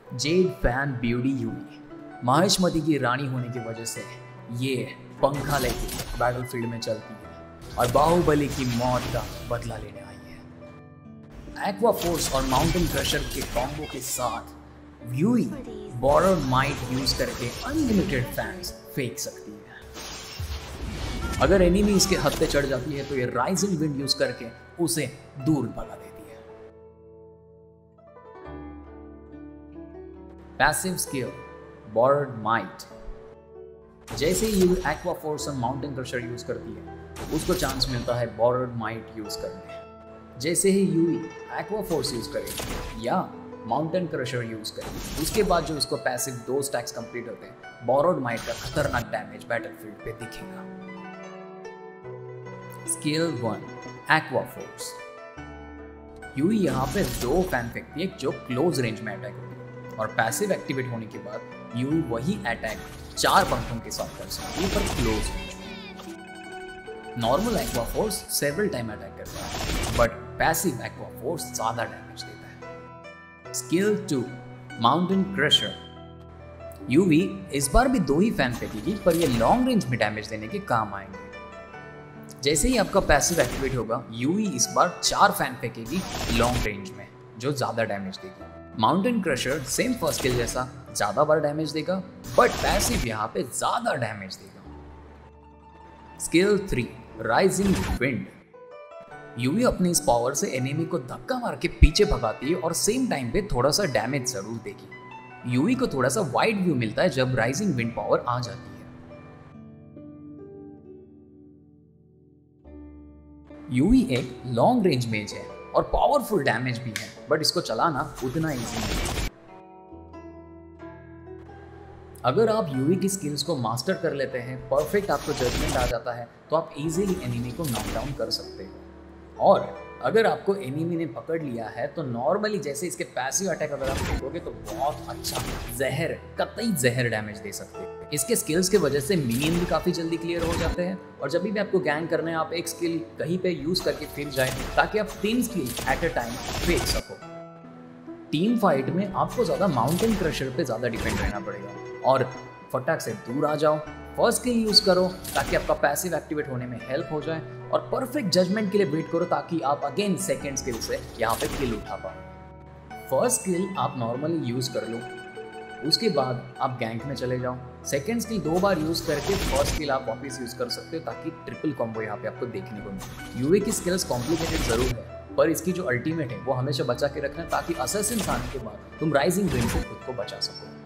Z fan beauty UV Mahishmati की रानी होने की वजह से ये पंखा लेके बैटलफील्ड में चलती है और बाहुबली की मौत का बदला लेने आई है। एक्वा फोर्स और माउंटेन क्रशर के कॉम्बो के साथ यूवी बॉर्डर माइट यूज करके अनलिमिटेड फैंस फेंक सकती है। अगर एनिमी इसके हद पे चढ़ जाती है तो ये राइजिंग विंड यूज करके उसे दूर भगा देती है। Passive skill border might. जैसे ही ये एक्वा फोर्स और माउंटेन क्रशर यूज करती है उसको चांस मिलता है बॉर्डर माइट यूज करने। जैसे ही यूवी एक्वा फोर्स यूज करेगी या माउंटेन क्रशर यूज करेगी उसके बाद जो उसको पैसिव 2 स्टैक्स कंप्लीट होते हैं बॉर्डर माइट का खतरनाक डैमेज बैटलफील्ड पे दिखेगा। Skill 1 aqua force. यूवी यहाँ पे 2 फैन फेंकती है जो क्लोज रेंज में अटैक होती है और पैसिव एक्टिवेट होने के बाद यूवी वही अटैक 4 पंखों के साथ कर सकती है पर क्लोज रेंज में। Normal aqua force several time attack करता है बट पैसिव एक्वा फोर्स ज्यादा डैमेज देता है। Skill 2 mountain crusher. यूवी इस बार भी 2 ही फैन फेंकेगी पर ये लॉन्ग रेंज में डैमेज देने के काम आएंगे। जैसे ही आपका पैसिव एक्टिवेट होगा यूवी इस बार 4 फैन फेंकेगी लॉन्ग रेंज में जो ज्यादा डैमेज देगी। Mountain crusher same first skill जैसा ज्यादा बार डैमेज देगा बट पैसिव यहाँ पे ज्यादा डैमेज देगा। Skill 3 rising wind. यूवी अपनी इस पावर से एनिमी को धक्का मार के पीछे भगाती है और सेम टाइम पे थोड़ा सा डैमेज जरूर देगी। यूवी को थोड़ा सा वाइड व्यू मिलता है जब राइजिंग विंड पावर आ जाती है। यूवी एक लॉन्ग रेंज मेज है और पावरफुल डैमेज भी है बट इसको चलाना उतना इजी नहीं है। अगर आप यूवी की स्किल्स को मास्टर कर लेते हैं, परफेक्ट आपको जजमेंट आ जाता है तो आप इजीली एनिमी को नॉक डाउन कर सकते हो। और अगर आपको एनिमी ने पकड़ लिया है तो नॉर्मली जैसे इसके पैसिव अटैक अगर आप देखोगे तो बहुत अच्छा कतई जहर डैमेज दे सकते हैं। इसके स्किल्स के वजह से मिनियन भी काफ़ी जल्दी क्लियर हो जाते हैं और जब भी आपको गैंग करना है आप एक स्किल कहीं पे यूज़ करके फिर जाए ताकि आप 3 स्किल एट अ टाइम फेंक सको। टीम फाइट में आपको ज़्यादा माउंटेन क्रशर पे ज़्यादा डिपेंड रहना पड़ेगा और फटाक से दूर आ जाओ, फर्स्ट स्किल यूज़ करो ताकि आपका पैसिव एक्टिवेट होने में हेल्प हो जाए और परफेक्ट जजमेंट के लिए वेट करो ताकि आप अगेन सेकेंड स्किल से यहाँ पे किल उठा पाओ। फर्स्ट स्किल आप नॉर्मली यूज़ कर लो, उसके बाद आप गैंग में चले जाओ। सेकेंड स्किल 2 बार यूज़ करके फर्स्ट स्किल आप वापस यूज़ कर सकते हो ताकि ट्रिपल कॉम्बो यहाँ पे आपको देखने को मिले। यूवी की स्किल्स कॉम्प्लिकेटेड जरूर है पर इसकी जो अल्टीमेट है वो हमेशा बचा के रखना ताकि असैसिन्स आने के बाद तुम राइजिंग विंड से खुद को बचा सको।